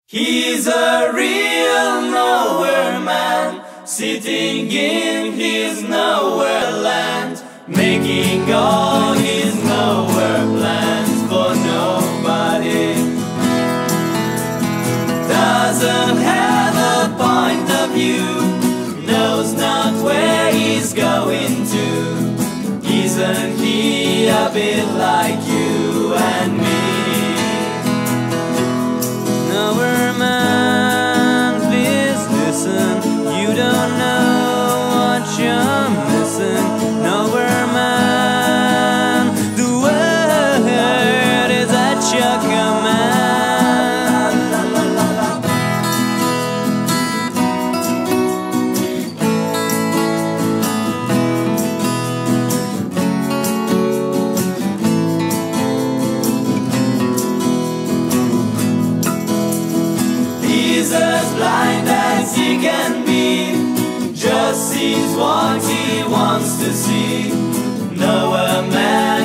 He's a real nowhere man, sitting in his nowhere land, making all his nowhere plans for nobody. Doesn't have a point of view, knows not where he's going to. Isn't he a bit like you and me? Nowhere man, please listen, you don't know what you're missing. Nowhere man, the word is at your command. He's as blind as he can be, just sees what he wants to see. Nowhere man